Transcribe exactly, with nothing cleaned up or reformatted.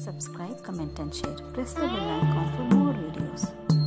subscribe, comment and share. Press the bell icon for more videos.